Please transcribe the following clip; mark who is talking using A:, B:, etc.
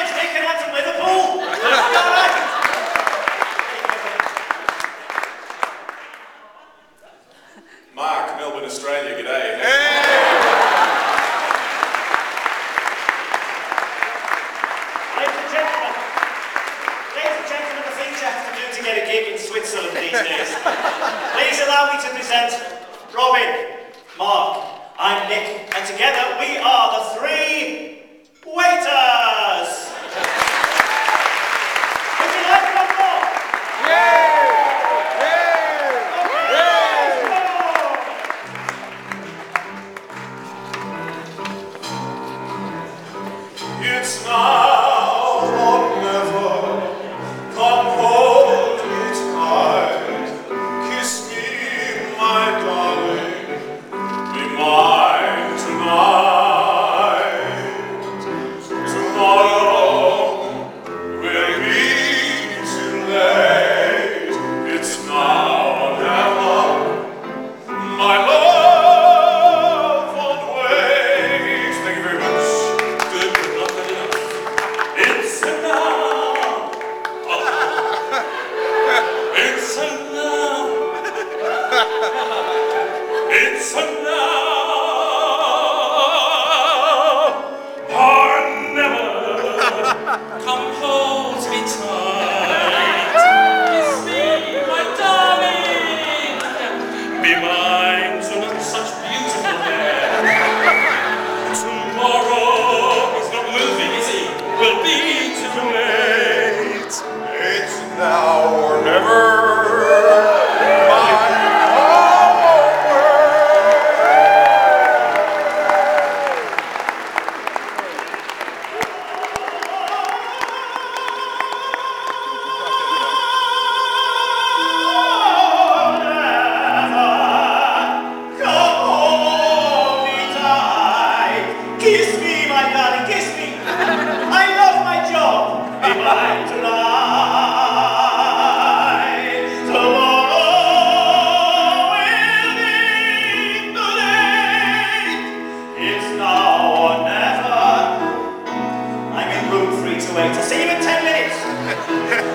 A: name's Dick and I'm from Liverpool. Alright.
B: Mark, Melbourne, Australia, g'day.
A: Ladies and gentlemen, the things you have to do to get a gig in Switzerland these days. Please allow me to present Robin, Mark, I'm Nick, and together we are the three waiters! Would you like one more?
B: It's now or never. Come hold me tight. Kiss me, my darling. Be mine tonight. Tomorrow will be too late. It's now or never. My love won't wait. Thank you very much. Good, but not good enough. It's a now. It's a now. It's a now. Or never. Come hold me tight. Kiss me, my darling. Be mine tonight, such beautiful hair. Tomorrow is not will be, is he? Will be too late. It's now or never.
A: Kiss me, my darling, kiss me. I love my job. Be mine tonight. Tomorrow will be too late. It's now or never. I'm in room 328. I'll see you in 10 minutes.